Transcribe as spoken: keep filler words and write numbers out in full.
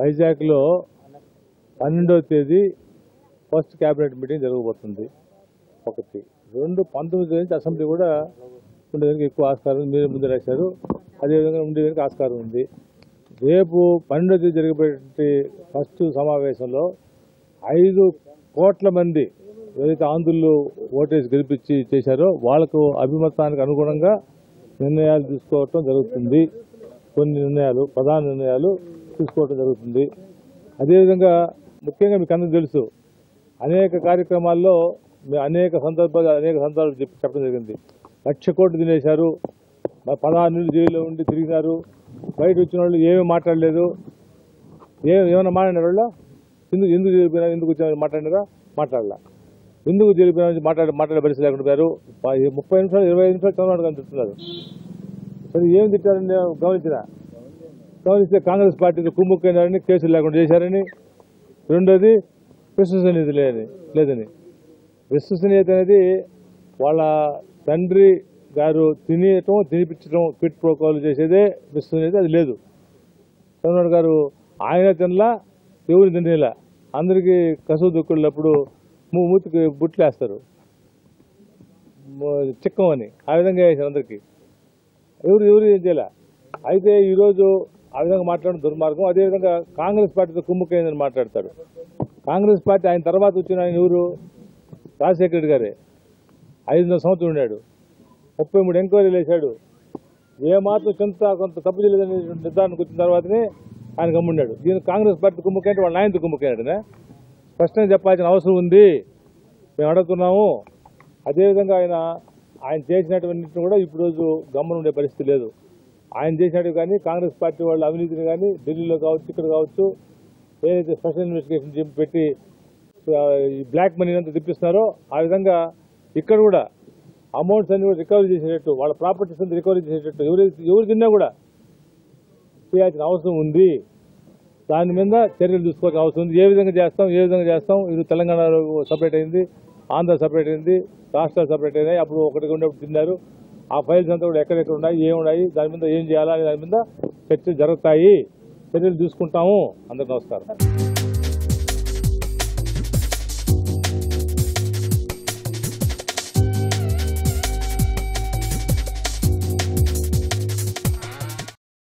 వైజాగ్లో పన్నెండవ తేదీ ఫస్ట్ క్యాబినెట్ మీటింగ్ జరగబోతుంది. ఒకటి రెండు పంతొమ్మిది నుంచి అసెంబ్లీ కూడా ఉండేదానికి ఎక్కువ ఆస్కారం ఉంది. మీరు ముందు రాశారు, అదేవిధంగా ఉండేదానికి ఆస్కారం ఉంది. రేపు పన్నెండవ తేదీ జరిగేటువంటి ఫస్ట్ సమావేశంలో ఐదు కోట్ల మంది ఏదైతే ఆంధ్రులు ఓటేసి గెలిపించి చేశారో వాళ్ళకు అభిమతానికి అనుగుణంగా నిర్ణయాలు తీసుకోవటం జరుగుతుంది. కొన్ని నిర్ణయాలు ప్రధాన నిర్ణయాలు తీసుకోవటం జరుగుతుంది. అదేవిధంగా ముఖ్యంగా మీకు అందరికీ తెలుసు, అనేక కార్యక్రమాల్లో అనేక సందర్భాలు అనేక సందర్భాలు చెప్పి చెప్పడం జరిగింది. లక్ష కోట్లు తినేశారు, పదహారు నెలలు జైల్లో ఉండి తిరిగినారు, బయట వచ్చిన వాళ్ళు ఏమీ మాట్లాడలేదు. ఏ ఏమైనా మాట్లాడినారు వాళ్ళు? ఎందుకు ఎందుకు జరిగిపోయినా ఎందుకు వచ్చిన మాట్లాడినారా? మాట్లాడలా. ఎందుకు జరిగిపోయినా మాట్లాడే మాట్లాడే పరిస్థితి లేకుండా పోయారు. ముప్పై నిమిషాలు ఇరవై ఐదు నిమిషాలు చంద్రబాబు గారిని తిట్టున్నారు. సరే ఏం తిట్టారని గమనించిన గమనిస్తే కాంగ్రెస్ పార్టీతో కుమ్ముక్కైనారని, కేసులు లేకుండా చేశారని, రెండోది విశ్వసనీయత లేదని లేదని విశ్వసనీయత అనేది వాళ్ళ తండ్రి గారు తినేయటం తినిపించడం క్విట్ ప్రోకోలు చేసేదే విశ్వసనీయత, అది లేదు. చంద్రబాబు గారు ఆయన తినలా, ఎవరు తినేలా, అందరికీ కసువు దుక్కుళ్ళప్పుడు మూతికి బుట్లు వేస్తారు చిక్కమని, ఆ విధంగా వేసారు అందరికీ. ఎవరు ఎవరు ఏం చేయాల. అయితే ఈరోజు ఆ విధంగా మాట్లాడడం దుర్మార్గం. అదేవిధంగా కాంగ్రెస్ పార్టీతో కుమ్ముకైందని మాట్లాడతాడు. కాంగ్రెస్ పార్టీ ఆయన తర్వాత వచ్చిన ఆయన ఎవరు? రాజశేఖర రెడ్డి గారే. ఐదున్నర సంవత్సరం ఉన్నాడు, ముప్పై మూడు ఎంక్వైరీలు వేశాడు. ఏమాత్రం చింత కొంత తప్పు చేయలేదని నిర్ధారణకు వచ్చిన తర్వాతనే ఆయన గమ్మున్నాడు. దీని కాంగ్రెస్ పార్టీ కుమ్ముకైంటే వాళ్ళ నాయనతో కుమ్ముకైనాడు. స్పష్టంగా చెప్పాల్సిన అవసరం ఉంది, మేము అడుగుతున్నాము. అదేవిధంగా ఆయన ఆయన చేసినటువంటిని కూడా ఇప్పుడు రోజు గమ్మన ఉండే పరిస్థితి లేదు. ఆయన చేసినట్టు కానీ కాంగ్రెస్ పార్టీ వాళ్ళ అవినీతిని కానీ ఢిల్లీలో కావచ్చు, ఇక్కడ కావచ్చు, ఏదైతే స్పెషల్ ఇన్వెస్టిగేషన్ టీం పెట్టి ఈ బ్లాక్ మనీ అంతా తెప్పిస్తున్నారో ఆ విధంగా ఇక్కడ కూడా అమౌంట్స్ అన్ని కూడా రికవరీ చేసేటట్టు, వాళ్ళ ప్రాపర్టీస్ అంతా రికవరీ చేసేటట్టు ఎవరు ఎవరు తిన్నా కూడా చేయాల్సిన అవసరం ఉంది. దాని మీద చర్యలు తీసుకోవాల్సిన అవసరం ఉంది. ఏ విధంగా చేస్తాం ఏ విధంగా చేస్తాం ఇది తెలంగాణలో సపరేట్ అయింది, ఆంధ్ర సపరేట్ అయింది, రాష్ట్రాలు సపరేట్ అయినాయి. అప్పుడు ఒకటిగా ఉండేప్పుడు తిన్నారు. ఆ ఫైల్స్ అంతా కూడా ఎక్కడెక్కడ ఉన్నాయి, ఏమున్నాయి, దాని మీద ఏం చేయాలా అనే దాని మీద చర్చలు జరుగుతాయి, చర్యలు తీసుకుంటాము. అందరికీ నమస్కారం.